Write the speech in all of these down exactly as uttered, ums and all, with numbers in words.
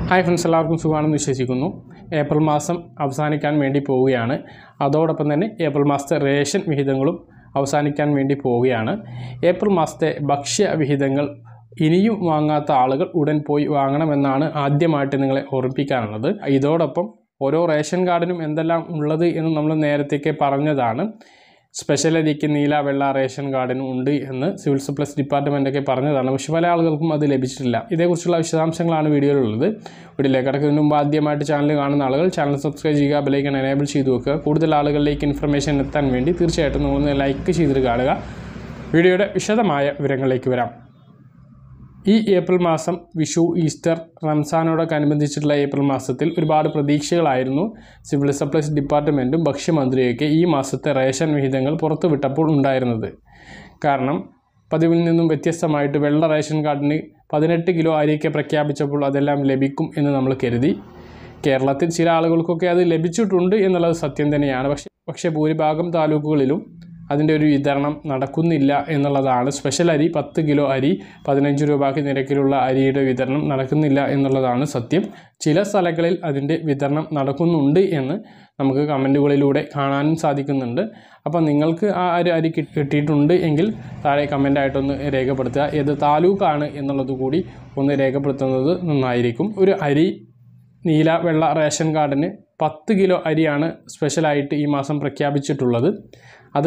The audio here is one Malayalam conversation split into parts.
ഹായ് ഫ്രണ്ട്സ്, എല്ലാവർക്കും സുഖമാണെന്ന് വിശ്വസിക്കുന്നു. ഏപ്രിൽ മാസം അവസാനിക്കാൻ വേണ്ടി പോവുകയാണ്. അതോടൊപ്പം തന്നെ ഏപ്രിൽ മാസത്തെ റേഷൻ വിഹിതങ്ങളും അവസാനിക്കാൻ വേണ്ടി പോവുകയാണ്. ഏപ്രിൽ മാസത്തെ ഭക്ഷ്യ വിഹിതങ്ങൾ ഇനിയും വാങ്ങാത്ത ആളുകൾ ഉടൻ പോയി വാങ്ങണമെന്നാണ് ആദ്യമായിട്ട് നിങ്ങളെ ഓർമ്മിപ്പിക്കാനുള്ളത്. ഇതോടൊപ്പം ഓരോ റേഷൻ കാർഡിനും എന്തെല്ലാം ഉള്ളത് എന്ന് നമ്മൾ നേരത്തേക്ക് പറഞ്ഞതാണ്. സ്പെഷ്യൽ അരിക്ക് നീല വെള്ള റേഷൻ കാർഡിനും ഉണ്ട് എന്ന് സിവിൽ സപ്ലൈസ് ഡിപ്പാർട്ട്മെൻറ്റൊക്കെ പറഞ്ഞതാണ്. പക്ഷേ പല ആളുകൾക്കും അത് ലഭിച്ചിട്ടില്ല. ഇതേക്കുറിച്ചുള്ള വിശദാംശങ്ങളാണ് വീഡിയോയിലുള്ളത്. വീഡിയോയിലേക്ക് കടക്കുന്നതിന് മുമ്പ് ആദ്യമായിട്ട് ചാനൽ കാണുന്ന ആളുകൾ ചാനൽ സബ്സ്ക്രൈബ് ചെയ്യുക, ബെല്ലൈക്കൺ എനേബിൾ ചെയ്ത് വെക്കുക. കൂടുതൽ ആളുകളിലേക്ക് ഇൻഫർമേഷൻ എത്താൻ വേണ്ടി തീർച്ചയായിട്ടും നിങ്ങളൊന്ന് ലൈക്ക് ചെയ്തിട്ട് കാണുക. വീഡിയോയുടെ വിശദമായ വിവരങ്ങളിലേക്ക് വരാം. ഈ ഏപ്രിൽ മാസം വിഷു, ഈസ്റ്റർ, റംസാനോടൊക്കെ അനുബന്ധിച്ചിട്ടുള്ള ഏപ്രിൽ മാസത്തിൽ ഒരുപാട് പ്രതീക്ഷകളായിരുന്നു സിവിൽ സപ്ലൈസ് ഡിപ്പാർട്ട്മെൻറ്റും ഭക്ഷ്യമന്ത്രിയൊക്കെ ഈ മാസത്തെ റേഷൻ വിഹിതങ്ങൾ പുറത്തുവിട്ടപ്പോൾ ഉണ്ടായിരുന്നത്. കാരണം പതിവിൽ നിന്നും വ്യത്യസ്തമായിട്ട് വെള്ള റേഷൻ കാർഡിന് പതിനെട്ട് കിലോ അരിയൊക്കെ പ്രഖ്യാപിച്ചപ്പോൾ അതെല്ലാം ലഭിക്കും എന്ന് നമ്മൾ കരുതി. കേരളത്തിൽ ചില ആളുകൾക്കൊക്കെ അത് ലഭിച്ചിട്ടുണ്ട് എന്നുള്ളത് സത്യം തന്നെയാണ്. പക്ഷേ പക്ഷേ ഭൂരിഭാഗം താലൂക്കുകളിലും അതിൻ്റെ ഒരു വിതരണം നടക്കുന്നില്ല എന്നുള്ളതാണ്. സ്പെഷ്യൽ അരി പത്ത് കിലോ അരി പതിനഞ്ച് രൂപയ്ക്ക് നിരക്കിലുള്ള അരിയുടെ വിതരണം നടക്കുന്നില്ല എന്നുള്ളതാണ് സത്യം. ചില സ്ഥലങ്ങളിൽ അതിൻ്റെ വിതരണം നടക്കുന്നുണ്ട് എന്ന് നമുക്ക് കമൻറ്റുകളിലൂടെ കാണാനും സാധിക്കുന്നുണ്ട്. അപ്പോൾ നിങ്ങൾക്ക് ആ ഒരു അരി കിട്ടിയിട്ടുണ്ട് എങ്കിൽ താഴെ കമൻ്റായിട്ടൊന്ന് രേഖപ്പെടുത്തുക. ഏത് താലൂക്കാണ് എന്നുള്ളത് കൂടി ഒന്ന് രേഖപ്പെടുത്തുന്നത് നന്നായിരിക്കും. ഒരു അരി നീല വെള്ള റേഷൻ കാർഡിന് പത്ത് കിലോ അരിയാണ് സ്പെഷ്യലായിട്ട് ഈ മാസം പ്രഖ്യാപിച്ചിട്ടുള്ളത്. അത്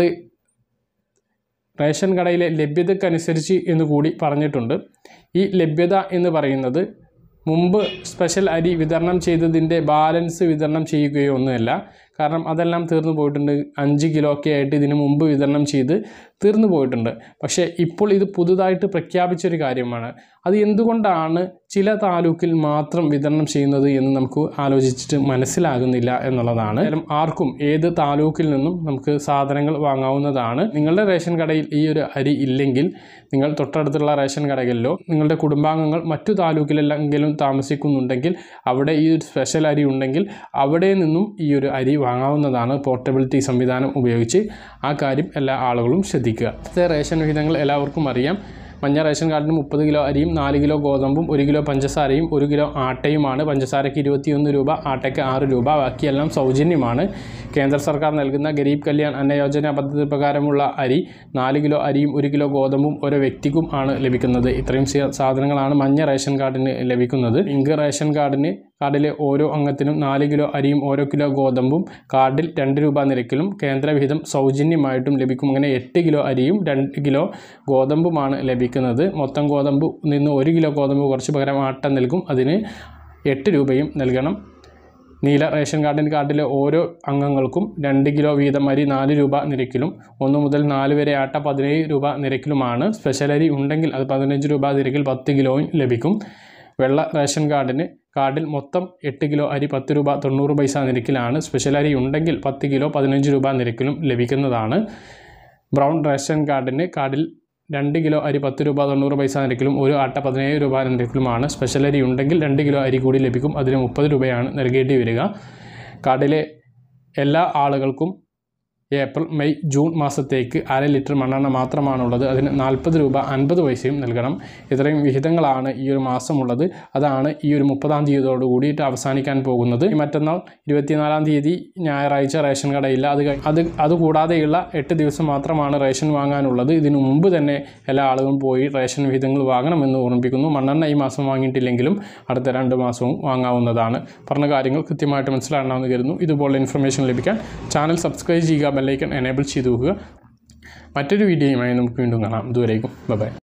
റേഷൻ കടയിലെ ലഭ്യതക്കനുസരിച്ച് എന്ന് കൂടി പറഞ്ഞിട്ടുണ്ട്. ഈ ലഭ്യത എന്ന് പറയുന്നത് മുമ്പ് സ്പെഷ്യൽ അരി വിതരണം ചെയ്തതിൻ്റെ ബാലൻസ് വിതരണം ചെയ്യുകയോ ഒന്നുമല്ല. കാരണം അതെല്ലാം തീർന്നു പോയിട്ടുണ്ട്. അഞ്ച് കിലോ ഒക്കെ ആയിട്ട് ഇതിന് മുമ്പ് വിതരണം ചെയ്ത് തീർന്നു പോയിട്ടുണ്ട്. പക്ഷേ ഇപ്പോൾ ഇത് പുതുതായിട്ട് പ്രഖ്യാപിച്ചൊരു കാര്യമാണ്. അത് എന്തുകൊണ്ടാണ് ചില താലൂക്കിൽ മാത്രം വിതരണം ചെയ്യുന്നത് എന്ന് നമുക്ക് ആലോചിച്ചിട്ട് മനസ്സിലാകുന്നില്ല എന്നുള്ളതാണ്. ആർക്കും ഏത് താലൂക്കിൽ നിന്നും നമുക്ക് സാധനങ്ങൾ വാങ്ങാവുന്നതാണ്. നിങ്ങളുടെ റേഷൻ കടയിൽ ഈ ഒരു അരി ഇല്ലെങ്കിൽ നിങ്ങൾ തൊട്ടടുത്തുള്ള റേഷൻ കടകളിലോ നിങ്ങളുടെ കുടുംബാംഗങ്ങൾ മറ്റു താലൂക്കിലെങ്കിലും താമസിക്കുന്നുണ്ടെങ്കിൽ അവിടെ ഈ ഒരു സ്പെഷ്യൽ അരി ഉണ്ടെങ്കിൽ അവിടെ നിന്നും ഈ ഒരു അരി വാങ്ങാവുന്നതാണ് പോർട്ടബിലിറ്റി സംവിധാനം ഉപയോഗിച്ച്. ആ കാര്യം എല്ലാ ആളുകളും ശ്രദ്ധിക്കുക. റേഷൻ വിഹിതങ്ങൾ എല്ലാവർക്കും അറിയാം. മഞ്ഞ റേഷൻ കാർഡിന് മുപ്പത് കിലോ അരിയും നാല് കിലോ ഗോതമ്പും ഒരു കിലോ പഞ്ചസാരയും ഒരു കിലോ ആട്ടയുമാണ്. പഞ്ചസാരയ്ക്ക് ഇരുപത്തിയൊന്ന് രൂപ, ആട്ടയ്ക്ക് ആറ് രൂപ. ബാക്കിയെല്ലാം സൗജന്യമാണ്. കേന്ദ്ര സർക്കാർ നൽകുന്ന ഗരീബ് കല്യാൺ അന്ന യോജന പദ്ധതി പ്രകാരമുള്ള അരി നാല് കിലോ അരിയും ഒരു കിലോ ഗോതമ്പും ഓരോ വ്യക്തിക്കും ആണ് ലഭിക്കുന്നത്. ഇത്രയും സാധനങ്ങളാണ് മഞ്ഞ റേഷൻ കാർഡിന് ലഭിക്കുന്നത്. പിങ്ക് റേഷൻ കാർഡിന് കാർഡിലെ ഓരോ അംഗത്തിനും നാല് കിലോ അരിയും ഓരോ കിലോ ഗോതമ്പും കാർഡിൽ രണ്ട് രൂപ നിരക്കിലും കേന്ദ്രവിഹിതം സൗജന്യമായിട്ടും ലഭിക്കും. അങ്ങനെ എട്ട് കിലോ അരിയും രണ്ട് കിലോ ഗോതമ്പുമാണ് ലഭിക്കുന്നത്. മൊത്തം ഗോതമ്പ് നിന്ന് ഒരു കിലോ ഗോതമ്പ് കുറച്ച് പകരം ആട്ട നൽകും. അതിന് എട്ട് രൂപയും നൽകണം. നീല റേഷൻ കാർഡിൻ്റെ കാർഡിലെ ഓരോ അംഗങ്ങൾക്കും രണ്ട് കിലോ വീതം അരി നാല് രൂപ നിരക്കിലും ഒന്ന് മുതൽ നാല് വരെ ആട്ട പതിനേഴ് രൂപ നിരക്കിലുമാണ്. സ്പെഷ്യൽ അരി ഉണ്ടെങ്കിൽ അത് പതിനഞ്ച് രൂപ നിരക്കിൽ പത്ത് കിലോയും ലഭിക്കും. വെള്ള റേഷൻ കാർഡിന് കാർഡിൽ മൊത്തം എട്ട് കിലോ അരി പത്ത് രൂപ തൊണ്ണൂറ് പൈസ നിരക്കിലാണ്. സ്പെഷ്യൽ അരി ഉണ്ടെങ്കിൽ പത്ത് കിലോ പതിനഞ്ച് രൂപ നിരക്കിലും ലഭിക്കുന്നതാണ്. ബ്രൗൺ റേഷൻ കാർഡിന് കാർഡിൽ രണ്ട് കിലോ അരി പത്ത് രൂപ തൊണ്ണൂറ് പൈസ നിരക്കിലും ഒരു ആട്ട പതിനേഴ് രൂപ നിരക്കിലുമാണ്. സ്പെഷ്യൽ അരി ഉണ്ടെങ്കിൽ രണ്ട് കിലോ അരി കൂടി ലഭിക്കും. അതിന് മുപ്പത് രൂപയാണ് നൽകേണ്ടി വരിക. കാർഡിലെ എല്ലാ ആളുകൾക്കും ഏപ്രിൽ മെയ് ജൂൺ മാസത്തേക്ക് അര ലിറ്റർ മണ്ണെണ്ണ മാത്രമാണുള്ളത്. അതിന് നാൽപ്പത് രൂപ അൻപത് പൈസയും നൽകണം. ഇത്രയും വിഹിതങ്ങളാണ് ഈ ഒരു മാസമുള്ളത്. അതാണ് ഈ ഒരു മുപ്പതാം തീയതിയോട് കൂടിയിട്ട് അവസാനിക്കാൻ പോകുന്നത്. മറ്റന്നാൾ ഇരുപത്തിനാലാം തീയതി ഞായറാഴ്ച റേഷൻ കടയില്ല. അത് അത് അതുകൂടാതെയുള്ള എട്ട് ദിവസം മാത്രമാണ് റേഷൻ വാങ്ങാനുള്ളത്. ഇതിനു മുമ്പ് തന്നെ എല്ലാ ആളുകളും പോയി റേഷൻ വിഹിതങ്ങൾ വാങ്ങണമെന്ന് ഓർമ്മിപ്പിക്കുന്നു. മണ്ണെണ്ണ ഈ മാസം വാങ്ങിയിട്ടില്ലെങ്കിലും അടുത്ത രണ്ട് മാസവും വാങ്ങാവുന്നതാണ്. പറഞ്ഞ കാര്യങ്ങൾ കൃത്യമായിട്ട് മനസ്സിലാകണമെന്ന് കരുതുന്നു. ഇതുപോലുള്ള ഇൻഫർമേഷൻ ലഭിക്കാൻ ചാനൽ സബ്സ്ക്രൈബ് ചെയ്യുക, ബെല്ലൈക്കൺ എനേബിൾ ചെയ്തു വെക്കുക. മറ്റൊരു വീഡിയോയുമായി നമുക്ക് വീണ്ടും കാണാം. ഇതുവരേക്കും ബൈ ബൈ.